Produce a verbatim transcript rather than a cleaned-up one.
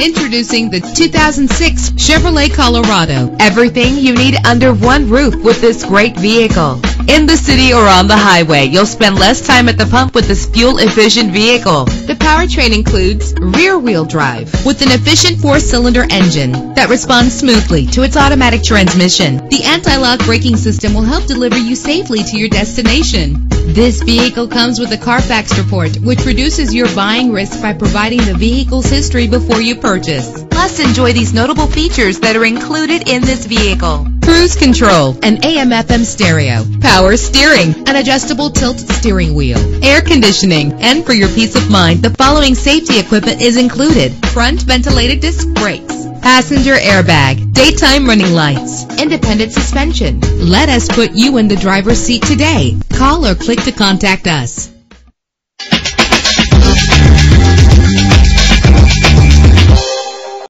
Introducing the two thousand six Chevrolet Colorado. Everything you need under one roof with this great vehicle. In the city or on the highway, you'll spend less time at the pump with this fuel-efficient vehicle. The powertrain includes rear-wheel drive with an efficient four-cylinder engine that responds smoothly to its automatic transmission. The anti-lock braking system will help deliver you safely to your destination. This vehicle comes with a Carfax report, which reduces your buying risk by providing the vehicle's history before you purchase. Plus, enjoy these notable features that are included in this vehicle: cruise control, an A M F M stereo, power steering, an adjustable tilt steering wheel, air conditioning, and for your peace of mind, the following safety equipment is included: front ventilated disc brakes, passenger airbag, daytime running lights, independent suspension. Let us put you in the driver's seat today. Call or click to contact us.